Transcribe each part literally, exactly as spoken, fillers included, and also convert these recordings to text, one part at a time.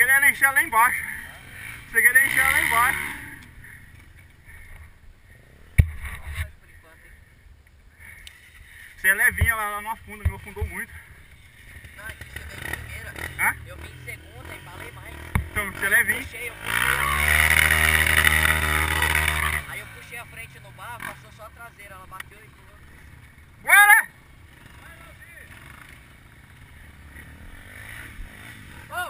segredo é encher lá embaixo. O segredo é encher lá embaixo. Você é levinha lá, lá no fundo, meu afundou muito. Não, aqui você veio de primeira. Hã? Eu vim de segunda, embalei mais. Então, você é levinha. Eu puxei, eu puxei. Aí eu puxei a frente no barro, passou só a traseira, ela bateu e pulou. Bora! Oh!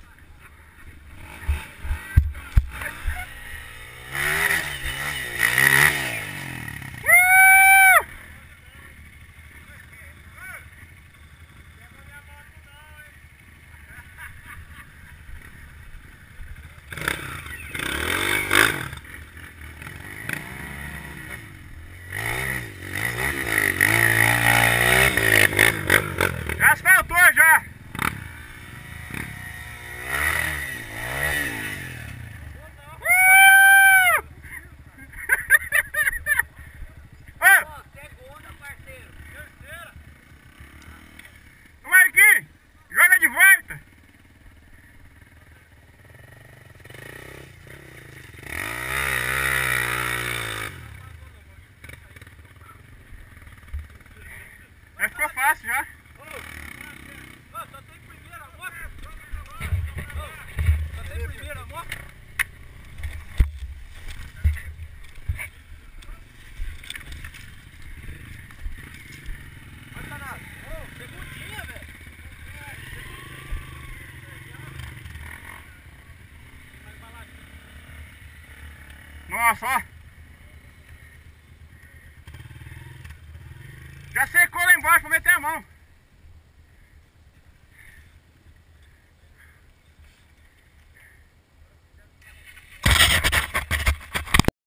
Já asfaltou já! Ó, segunda, parceiro. Terceira. Marquinhos, joga de volta! Mas ficou fácil já. Ô, só tem primeira moto. Ô, só tem primeira moto. Olha danado. Ô, segundinha, velho. Nossa, ó. Já secou lá embaixo pra meter a mão.